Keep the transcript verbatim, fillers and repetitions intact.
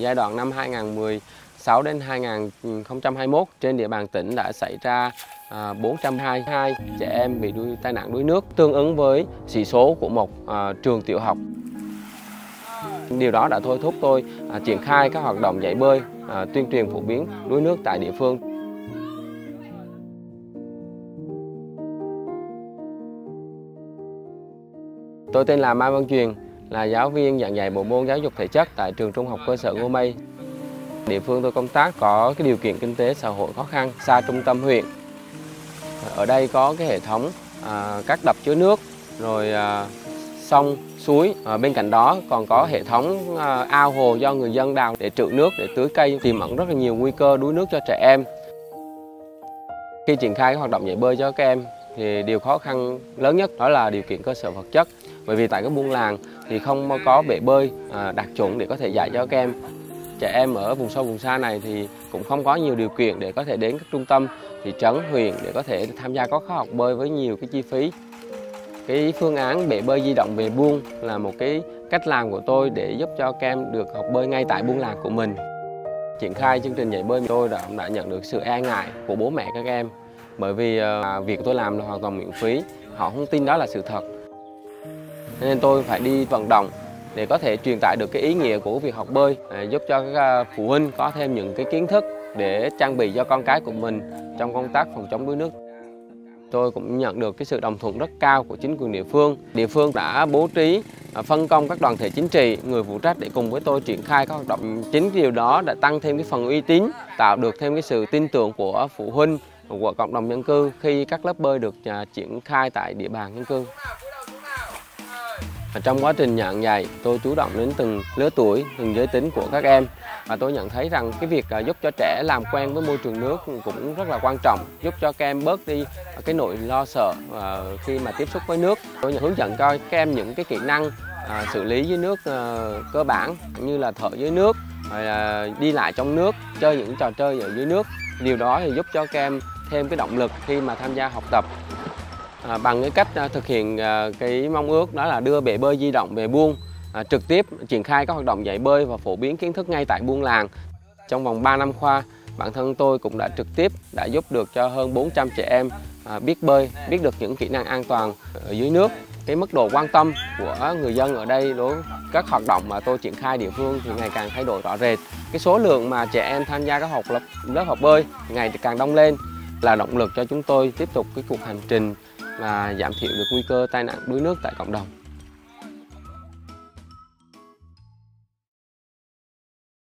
Giai đoạn năm hai nghìn không trăm mười sáu đến hai nghìn không trăm hai mươi mốt, trên địa bàn tỉnh đã xảy ra à, bốn trăm hai mươi hai trẻ em bị đuối, tai nạn đuối nước, tương ứng với sĩ số của một à, trường tiểu học. Điều đó đã thôi thúc tôi à, triển khai các hoạt động dạy bơi, à, tuyên truyền phổ biến đuối nước tại địa phương. Tôi tên là Mai Văn Truyền, là giáo viên giảng dạy bộ môn giáo dục thể chất tại trường trung học cơ sở Ngô Mây. Địa phương tôi công tác có cái điều kiện kinh tế xã hội khó khăn, xa trung tâm huyện. Ở đây có cái hệ thống à, các đập chứa nước, rồi à, sông, suối. À, bên cạnh đó còn có hệ thống à, ao hồ do người dân đào để trữ nước, để tưới cây, tiềm ẩn rất là nhiều nguy cơ đuối nước cho trẻ em. Khi triển khai các hoạt động dạy bơi cho các em thì điều khó khăn lớn nhất đó là điều kiện cơ sở vật chất. Bởi vì tại các buôn làng thì không có bể bơi à, đạt chuẩn để có thể dạy cho các em. Trẻ em ở vùng sâu vùng xa này thì cũng không có nhiều điều kiện để có thể đến các trung tâm thị trấn, huyện để có thể tham gia các khóa học bơi với nhiều cái chi phí. Cái phương án bể bơi di động về buôn là một cái cách làm của tôi để giúp cho các em được học bơi ngay tại buôn làng của mình. Triển khai chương trình dạy bơi, tôi đã, đã nhận được sự e ngại của bố mẹ các em, bởi vì uh, việc tôi làm là hoàn toàn miễn phí, họ không tin đó là sự thật. Nên tôi phải đi vận động để có thể truyền tải được cái ý nghĩa của việc học bơi, giúp cho các phụ huynh có thêm những cái kiến thức để trang bị cho con cái của mình trong công tác phòng chống đuối nước. Tôi cũng nhận được cái sự đồng thuận rất cao của chính quyền địa phương. Địa phương đã bố trí phân công các đoàn thể chính trị, người phụ trách để cùng với tôi triển khai các hoạt động. Chính điều đó đã tăng thêm cái phần uy tín, tạo được thêm cái sự tin tưởng của phụ huynh, của cộng đồng dân cư khi các lớp bơi được triển khai tại địa bàn dân cư. Trong quá trình giảng dạy, tôi chú trọng đến từng lứa tuổi, từng giới tính của các em. Và tôi nhận thấy rằng cái việc giúp cho trẻ làm quen với môi trường nước cũng rất là quan trọng, giúp cho các em bớt đi cái nỗi lo sợ khi mà tiếp xúc với nước. Tôi hướng dẫn cho các em những cái kỹ năng xử lý dưới nước cơ bản, như là thở dưới nước, đi lại trong nước, chơi những trò chơi ở dưới nước. Điều đó thì giúp cho các em thêm cái động lực khi mà tham gia học tập. À, bằng cái cách à, thực hiện à, cái mong ước đó là đưa bể bơi di động về buôn, à, trực tiếp triển khai các hoạt động dạy bơi và phổ biến kiến thức ngay tại buôn làng. Trong vòng ba năm qua, bản thân tôi cũng đã trực tiếp đã giúp được cho hơn bốn trăm trẻ em à, biết bơi, biết được những kỹ năng an toàn ở dưới nước. Cái mức độ quan tâm của người dân ở đây đối với các hoạt động mà tôi triển khai địa phương thì ngày càng thay đổi rõ rệt. Cái số lượng mà trẻ em tham gia các học lớp, lớp học bơi ngày càng đông lên, là động lực cho chúng tôi tiếp tục cái cuộc hành trình và giảm thiểu được nguy cơ tai nạn đuối nước tại cộng đồng.